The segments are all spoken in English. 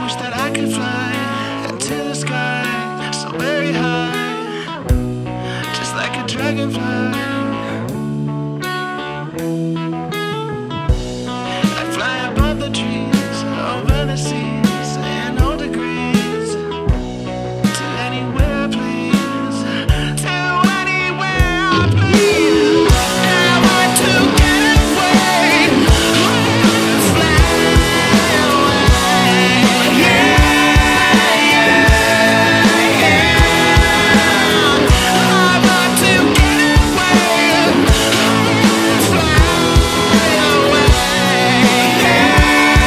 wish that I could fly into the sky, so very high, just like a dragonfly. I fly above the trees, over the seas, in all degrees, to anywhere I please, to anywhere I please. I want to get away, fly away, yeah, yeah, yeah. I want to get away, fly away, yeah,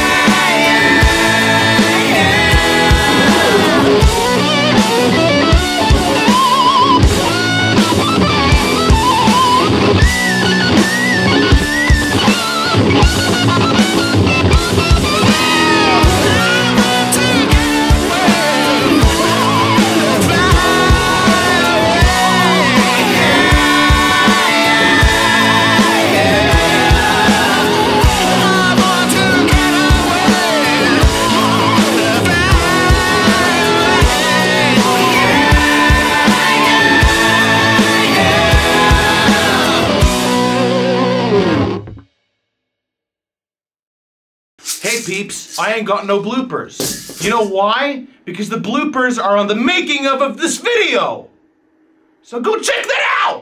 Hey peeps, I ain't got no bloopers. You know why? Because the bloopers are on the making of this video. So go check that out!